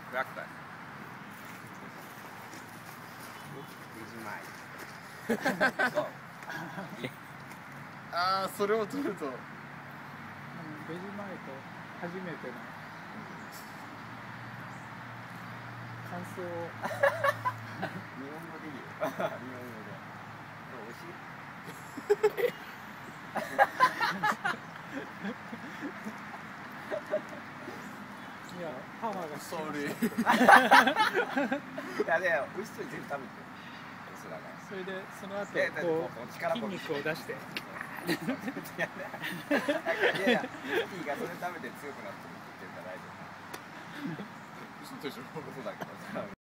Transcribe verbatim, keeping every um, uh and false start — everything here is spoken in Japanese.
Praktas. Go. ああ、それを取ると。 ベジマイト初めての感想を日本語でいいよ。日本語で。美味しい。 いや母がソーリー。 いやいや、美味しそうに全部食べて。そうだから。 それでその後いやだってここうう力筋肉を出していやいや、いや、いいがそれ食べて強くなってるって言ってるから大丈夫。 嘘でしょ。 嘘だけどさ。